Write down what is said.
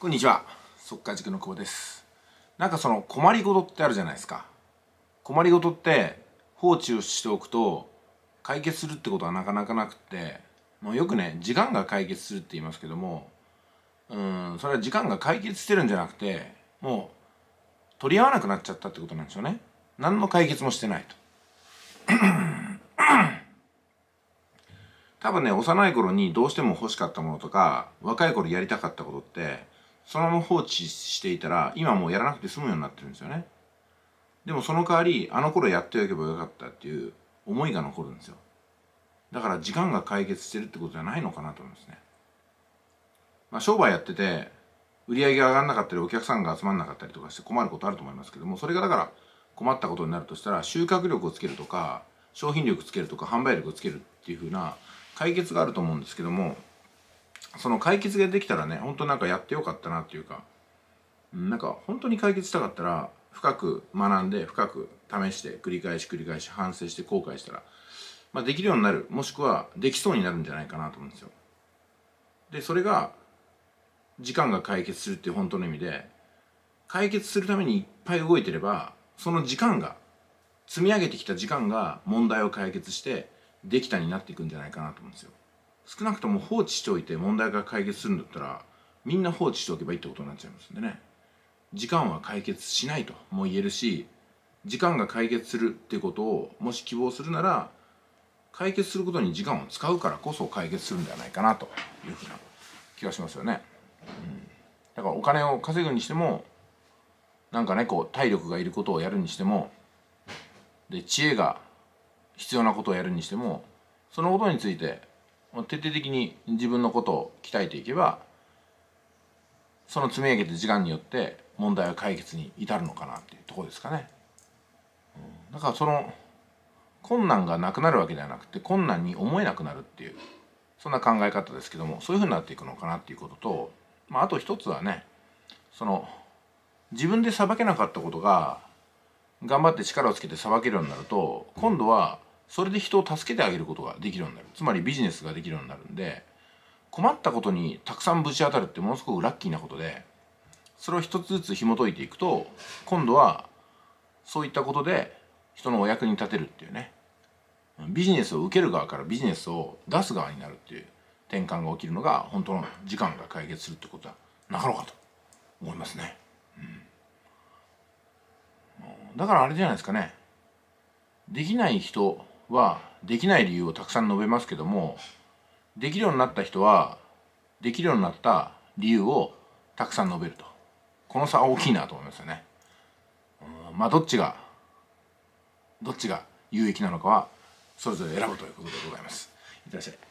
こんにちは、速稼塾の久保です。なんかその困りごとってあるじゃないですか。困りごとって放置をしておくと解決するってことはなかなかなくって、もうよくね、時間が解決するって言いますけども、それは時間が解決してるんじゃなくて、もう取り合わなくなっちゃったってことなんですよね。何の解決もしてないと。多分ね、幼い頃にどうしても欲しかったものとか、若い頃やりたかったことって、そのまま放置していたら、今もうやらなくて済むようになってるんですよね。でもその代わり、あの頃やっておけばよかったっていう思いが残るんですよ。だから時間が解決してるってことじゃないのかなと思いますね。商売やってて、売り上げが上がんなかったり、お客さんが集まんなかったりとかして困ることあると思いますけども、それがだから困ったことになるとしたら、収穫力をつけるとか、商品力つけるとか、販売力をつけるっていう風な解決があると思うんですけども、その解決ができたらね、本当なんかやってよかったなっていうか、なんか本当に解決したかったら、深く学んで、深く試して、繰り返し反省して後悔したら、できるようになる、もしくはできそうになるんじゃないかなと思うんですよ。で、それが時間が解決するっていう本当の意味で、解決するためにいっぱい動いてれば、その時間が、積み上げてきた時間が問題を解決してできたになっていくんじゃないかなと思うんですよ。少なくとも放置しておいて問題が解決するんだったら、みんな放置しておけばいいってことになっちゃいますんでね。時間は解決しないとも言えるし、時間が解決するっていうことをもし希望するなら、解決することに時間を使うからこそ解決するんではないかなというふうな気がしますよね。だからお金を稼ぐにしても、なんかね、こう体力がいることをやるにしても、で知恵が必要なことをやるにしても、そのことについて徹底的に自分のことを鍛えていけば、その積み上げた時間によって問題は解決に至るのかなっていうところですかね。だからその困難がなくなるわけではなくて、困難に思えなくなるっていう、そんな考え方ですけども、そういうふうになっていくのかなっていうことと、あと一つはね、その自分でさばけなかったことが頑張って力をつけてさばけるようになると、今度はそれで人を助けてあげることができるようになる。つまりビジネスができるようになるんで、困ったことにたくさんぶち当たるってものすごくラッキーなことで、それを一つずつ紐解いていくと、今度はそういったことで人のお役に立てるっていうね、ビジネスを受ける側からビジネスを出す側になるっていう転換が起きるのが、本当の時間が解決するってことはなかろうかと思いますね。だからあれじゃないですかね。できない人はできない理由をたくさん述べますけども、できるようになった人はできるようになった理由をたくさん述べると。この差は大きいなと思いますよね。どっちが有益なのかはそれぞれ選ぶということでございます。いってらっしゃい。